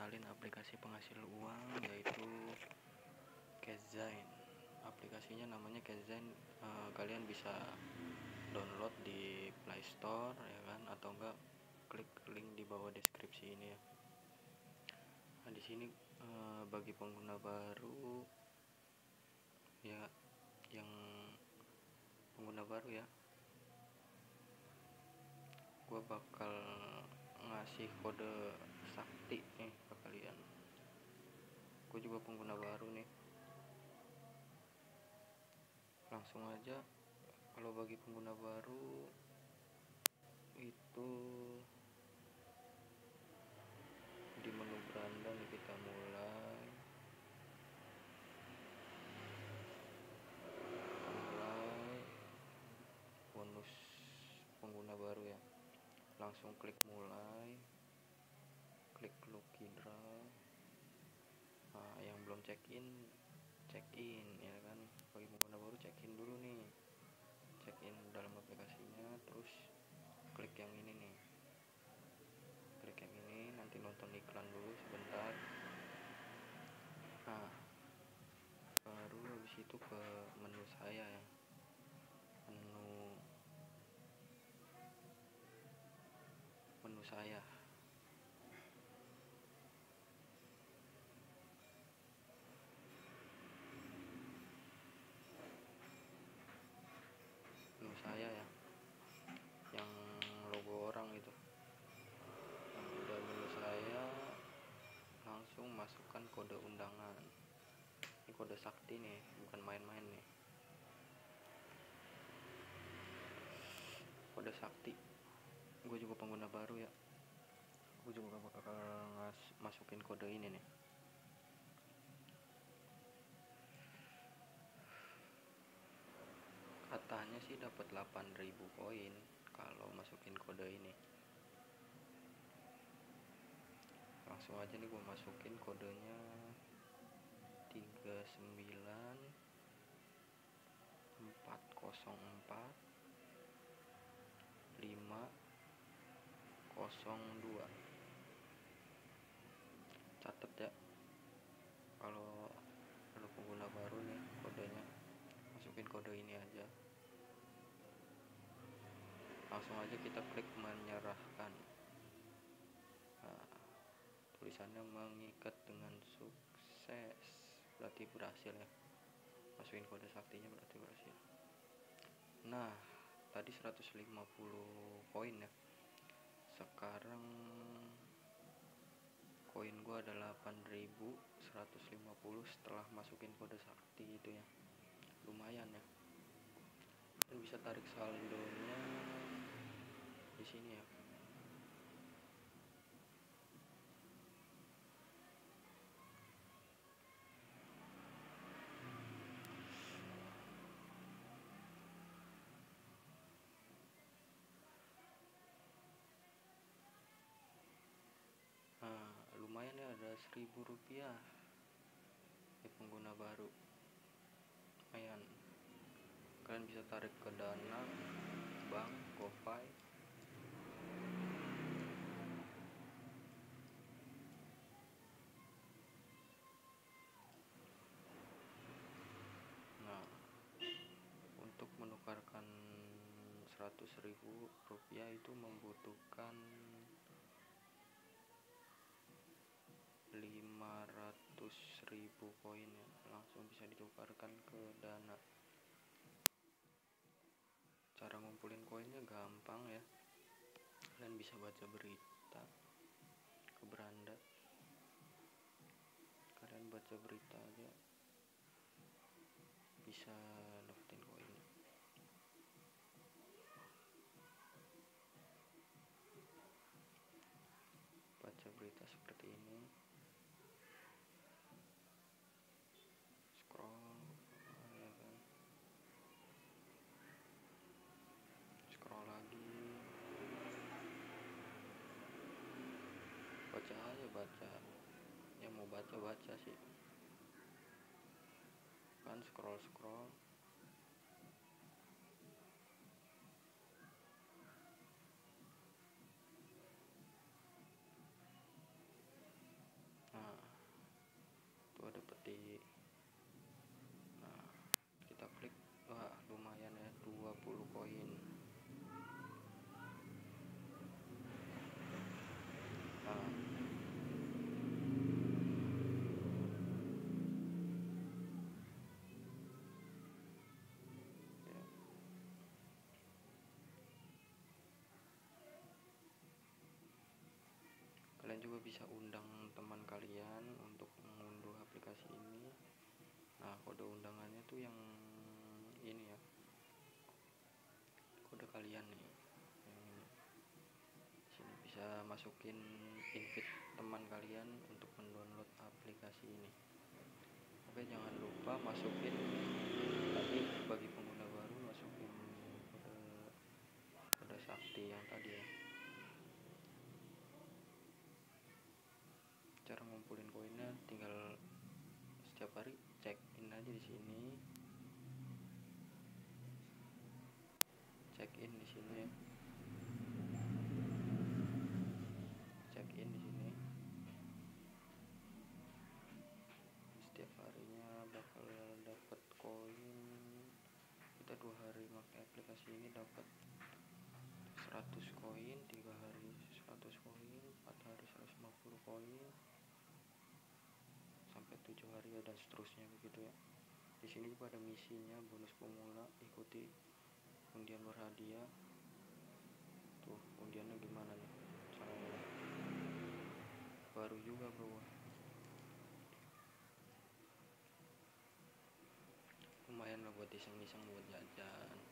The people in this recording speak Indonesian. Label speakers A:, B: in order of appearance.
A: kenalin aplikasi penghasil uang yaitu Cashzain. Aplikasinya namanya Cashzain. Kalian bisa download di Play Store ya kan, atau enggak klik link di bawah deskripsi ini ya. Nah, di sini bagi pengguna baru ya, yang pengguna baru ya, gue bakal ngasih kode sakti nih ke kalian. Gue juga pengguna baru nih. Langsung aja, kalau bagi pengguna baru itu di menu beranda nih, kita mulai bonus pengguna baru ya. Langsung klik mulai, klik Lucky Draw. Nah, yang belum check in ya kan, bagi pengguna baru check in dulu nih, check in dalam aplikasinya, terus klik yang ini nih, klik yang ini, nanti nonton iklan dulu sebentar. Nah, baru habis itu ke menu saya ya, menu saya. Menu saya ya, yang logo orang itu. Yang udah menu saya, langsung masukkan kode undangan. Ini kode sakti nih, bukan main-main nih. Kode sakti. Gue juga pengguna baru ya. Gue juga bakal masukin kode ini nih. Katanya sih dapat 8.000 koin kalau masukin kode ini. Langsung aja nih gue masukin kodenya 3944502. Catet ya, kalau pengguna baru nih kodenya, masukin kode ini aja. Langsung aja kita klik menyerahkan. Nah, tulisannya mengikat dengan sukses, berarti berhasil ya. Masukin kode saktinya berarti berhasil. Nah, tadi 150 koin ya. Sekarang koin gua ada 8.150 setelah masukin kode sakti itu ya. Lumayan ya. Dan bisa tarik saldonya di sini ya. Nah, lumayan ya, ada 1.000 rupiah di pengguna baru. Lumayan. Kalian bisa tarik ke Dana, Bank, GoPay. Nah, untuk menukarkan 100.000 rupiah itu membutuhkan 500.000 koin ya. Langsung bisa ditukarkan ke Dana. Cara ngumpulin koinnya gampang ya. Kalian bisa baca berita ke beranda. Kalian baca berita aja bisa dapetin koinnya. Baca berita seperti ini, scroll ya kan, scroll lagi, baca aja, baca yang mau baca sih kan, scroll juga bisa undang teman kalian untuk mengunduh aplikasi ini. Nah, kode undangannya tuh yang ini ya, kode kalian nih yang ini. Sini bisa masukin invite teman kalian untuk mendownload aplikasi ini. Oke, jangan lupa masukin tadi bagi pengguna baru, masukin kode sakti yang tadi ya. Cara ngumpulin koinnya tinggal setiap hari check in aja di sini, check in di sini, check in di sini. Setiap harinya bakal dapat koin. Kita 2 hari pakai aplikasi ini dapat 100 koin, 3 hari 100 koin, 4 hari 150 koin, sampai 7 hari dan seterusnya begitu ya. Di sini juga ada misinya, bonus pemula, ikuti undian berhadiah. Tuh undiannya gimana nih caranya, baru juga bro, lumayan lah buat iseng-iseng buat jajan.